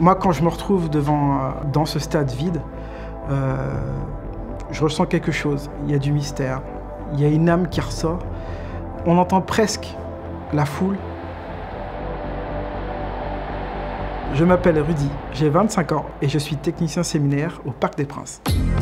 Moi, quand je me retrouve dans ce stade vide, je ressens quelque chose. Il y a du mystère, il y a une âme qui ressort. On entend presque la foule. Je m'appelle Rudy, j'ai 25 ans et je suis technicien séminaire au Parc des Princes.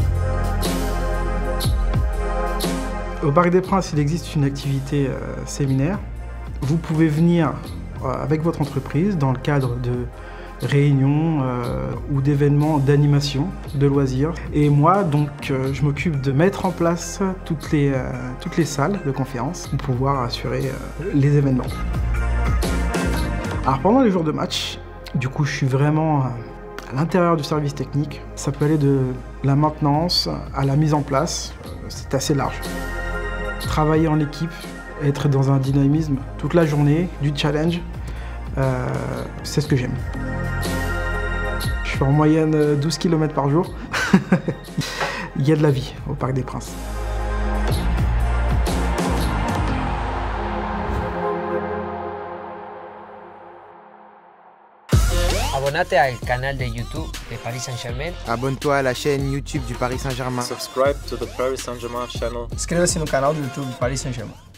Au Parc des Princes, il existe une activité séminaire. Vous pouvez venir avec votre entreprise dans le cadre de réunions ou d'événements d'animation, de loisirs. Et moi, donc, je m'occupe de mettre en place toutes les salles de conférence pour pouvoir assurer les événements. Alors pendant les jours de match, du coup, je suis vraiment à l'intérieur du service technique. Ça peut aller de la maintenance à la mise en place. C'est assez large. Travailler en équipe, être dans un dynamisme toute la journée, du challenge, c'est ce que j'aime. Je fais en moyenne 12 km par jour. Il y a de la vie au Parc des Princes. Abonnate al canal de YouTube de Paris Saint-Germain. Abonne-toi à la chaîne YouTube du Paris Saint-Germain. Subscribe to the Paris Saint-Germain channel. Inscreva-se no canal do YouTube do Paris Saint-Germain.